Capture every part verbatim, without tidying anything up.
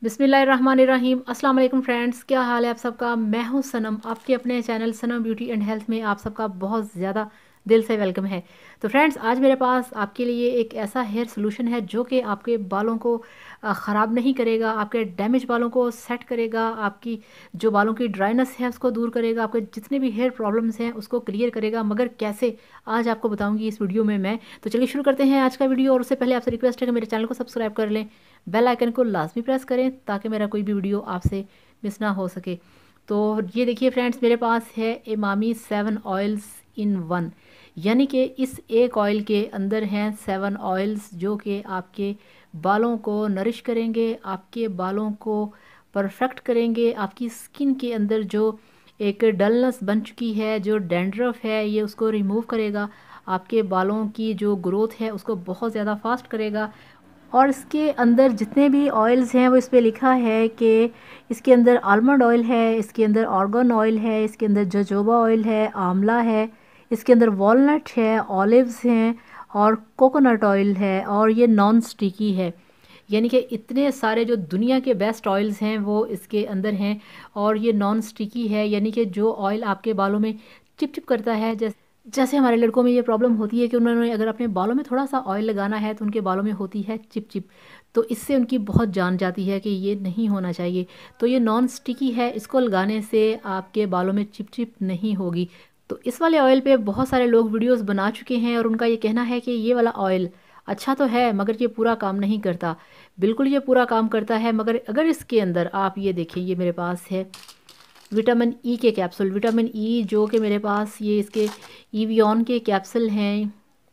बिस्मिल्लाहिर्रहमानिर्रहीम। अस्सलाम वालेकुम फ्रेंड्स, क्या हाल है आप सबका। मैं हूं सनम, आपके अपने channel Sanam beauty and health में आप सबका बहुत ज़्यादा दिल से वेलकम है। तो फ्रेंड्स, आज मेरे पास आपके लिए एक ऐसा हेयर सोल्यूशन है जो कि आपके बालों को ख़राब नहीं करेगा, आपके डैमेज बालों को सेट करेगा, आपकी जो बालों की ड्राइनेस है उसको दूर करेगा, आपके जितने भी हेयर प्रॉब्लम्स हैं उसको क्लियर करेगा। मगर कैसे, आज आपको बताऊंगी इस वीडियो में मैं। तो चलिए शुरू करते हैं आज का वीडियो। और उससे पहले आपसे रिक्वेस्ट है कि मेरे चैनल को सब्सक्राइब कर लें, बेल आइकन को लाजमी प्रेस करें ताकि मेरा कोई भी वीडियो आपसे मिस ना हो सके। तो ये देखिए फ्रेंड्स, मेरे पास है Emami seven oils in one, यानी कि इस एक ऑयल के अंदर हैं सेवन ऑयल्स जो कि आपके बालों को नरिश करेंगे, आपके बालों को परफेक्ट करेंगे, आपकी स्किन के अंदर जो एक डलनेस बन चुकी है, जो डैंड्रफ है, ये उसको रिमूव करेगा, आपके बालों की जो ग्रोथ है उसको बहुत ज़्यादा फास्ट करेगा। और इसके अंदर जितने भी ऑयल्स हैं वो इस पे लिखा है कि इसके अंदर आलमंड ऑयल है, इसके अंदर ऑर्गन ऑयल है, इसके अंदर जजोबा ऑयल है, आंवला है, इसके अंदर वॉलनट है, ऑलिव्स हैं और कोकोनट ऑयल है, और ये नॉन स्टिकी है। यानी कि इतने सारे जो दुनिया के बेस्ट ऑयल्स हैं वो इसके अंदर हैं। और ये नॉन स्टिकी है, यानी कि जो ऑयल आपके बालों में चिप चिप करता है, जैसे जैसे हमारे लड़कों में ये प्रॉब्लम होती है कि उन्होंने अगर अपने बालों में थोड़ा सा ऑयल लगाना है तो उनके बालों में होती है चिप चिप, तो इससे उनकी बहुत जान जाती है कि ये नहीं होना चाहिए। तो ये नॉन स्टिकी है, इसको लगाने से आपके बालों में चिप चिप नहीं होगी। तो इस वाले ऑयल पे बहुत सारे लोग वीडियोस बना चुके हैं और उनका ये कहना है कि ये वाला ऑयल अच्छा तो है मगर ये पूरा काम नहीं करता। बिल्कुल ये पूरा काम करता है, मगर अगर इसके अंदर आप ये देखें, ये मेरे पास है विटामिन ई के कैप्सूल। विटामिन ई जो कि मेरे पास ये इसके ईवियन के कैप्सूल हैं,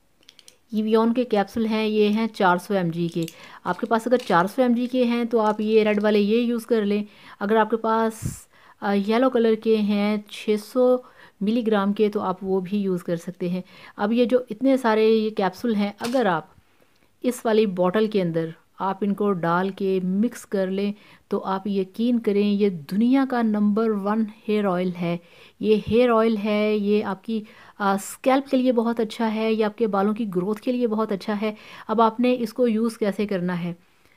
ईवियन के कैप्सूल हैं, ये हैं चार सौ एम जी के। आपके पास अगर चार सौ एम जी के हैं तो आप ये रेड वाले ये यूज़ कर लें। अगर आपके पास येलो कलर के हैं छः सौ मिलीग्राम के तो आप वो भी यूज़ कर सकते हैं। अब ये जो इतने सारे ये कैप्सूल हैं, अगर आप इस वाली बॉटल के अंदर आप इनको डाल के मिक्स कर लें तो आप यकीन करें ये दुनिया का नंबर वन हेयर ऑयल है। ये हेयर ऑयल है, ये आपकी स्कैल्प के लिए बहुत अच्छा है, ये आपके बालों की ग्रोथ के लिए बहुत अच्छा है। अब आपने इसको यूज़ कैसे करना है,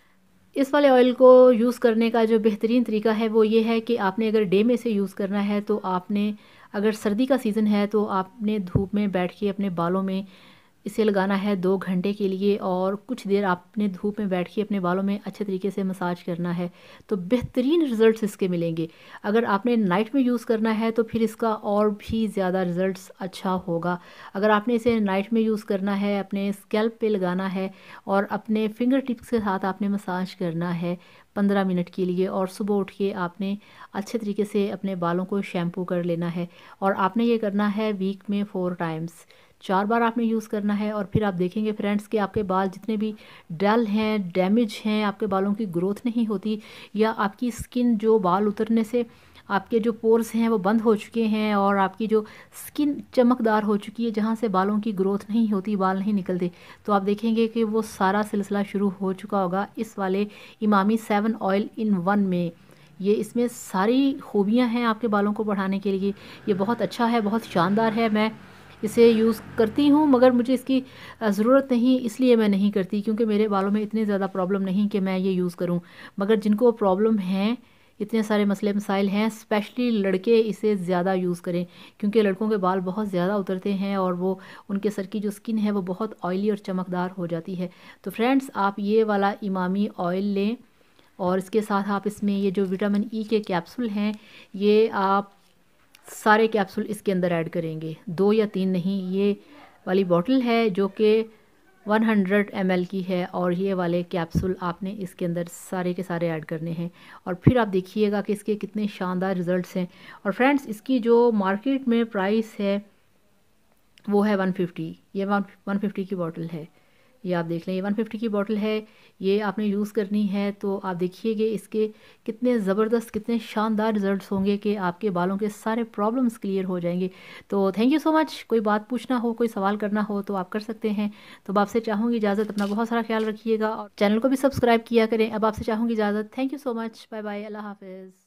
इस वाले ऑयल को यूज़ करने का जो बेहतरीन तरीका है वो ये है कि आपने अगर डे में इसे यूज़ करना है तो आपने, अगर सर्दी का सीज़न है तो आपने धूप में बैठ के अपने बालों में इसे लगाना है दो घंटे के लिए, और कुछ देर आपने धूप में बैठ के अपने बालों में अच्छे तरीके से मसाज करना है तो बेहतरीन रिज़ल्ट्स इसके मिलेंगे। अगर आपने नाइट में यूज़ करना है तो फिर इसका और भी ज़्यादा रिज़ल्ट्स अच्छा होगा। अगर आपने इसे नाइट में यूज़ करना है, अपने स्कैल्प पे लगाना है और अपने फिंगर टिप्स के साथ आपने मसाज करना है पंद्रह मिनट के लिए, और सुबह उठ के आपने अच्छे तरीके से अपने बालों को शैम्पू कर लेना है। और आपने ये करना है वीक में फोर टाइम्स, चार बार आपने यूज़ करना है। और फिर आप देखेंगे फ्रेंड्स कि आपके बाल जितने भी डल हैं, डैमेज हैं, आपके बालों की ग्रोथ नहीं होती, या आपकी स्किन जो बाल उतरने से आपके जो पोर्स हैं वो बंद हो चुके हैं और आपकी जो स्किन चमकदार हो चुकी है, जहाँ से बालों की ग्रोथ नहीं होती, बाल नहीं निकलते, तो आप देखेंगे कि वो सारा सिलसिला शुरू हो चुका होगा इस वाले Emami seven oil in one में। ये इसमें सारी खूबियाँ हैं आपके बालों को बढ़ाने के लिए। ये बहुत अच्छा है, बहुत शानदार है। मैं इसे यूज़ करती हूँ मगर मुझे इसकी ज़रूरत नहीं, इसलिए मैं नहीं करती, क्योंकि मेरे बालों में इतने ज़्यादा प्रॉब्लम नहीं कि मैं ये यूज़ करूँ। मगर जिनको प्रॉब्लम हैं, इतने सारे मसले मसाइल हैं, स्पेशली लड़के इसे ज़्यादा यूज़ करें, क्योंकि लड़कों के बाल बहुत ज़्यादा उतरते हैं और वो उनके सर की जो स्किन है वो बहुत ऑयली और चमकदार हो जाती है। तो फ्रेंड्स, आप ये वाला इमामी ऑयल लें और इसके साथ आप इसमें ये जो विटामिन ई के कैप्सूल हैं, ये आप सारे कैप्सूल इसके अंदर ऐड करेंगे, दो या तीन नहीं। ये वाली बॉटल है जो कि सौ एम एल की है, और ये वाले कैप्सूल आपने इसके अंदर सारे के सारे ऐड करने हैं। और फिर आप देखिएगा कि इसके कितने शानदार रिज़ल्ट्स हैं। और फ्रेंड्स, इसकी जो मार्केट में प्राइस है वो है वन फिफ्टी। ये वन वन फिफ्टी की बॉटल है, ये आप देख लें, ये वन फिफ्टी की बॉटल है। ये आपने यूज़ करनी है तो आप देखिएगा इसके कितने ज़बरदस्त, कितने शानदार रिजल्ट्स होंगे कि आपके बालों के सारे प्रॉब्लम्स क्लियर हो जाएंगे। तो थैंक यू सो मच। कोई बात पूछना हो, कोई सवाल करना हो तो आप कर सकते हैं। तो अब आपसे चाहूँगी इजाज़त, अपना बहुत सारा ख्याल रखिएगा और चैनल को भी सब्सक्राइब किया करें। अब आपसे चाहूँगी इजाज़त। Thank you so much, bye bye, अल्लाह हाफिज़।